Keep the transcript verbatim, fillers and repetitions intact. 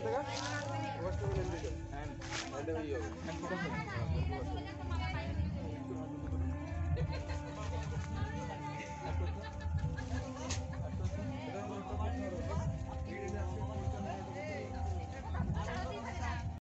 টাকা প্রকাশ করবেন এমডিটা হ্যাঁ তাহলে হয়ে যাবে হ্যাঁ প্রকাশ হবে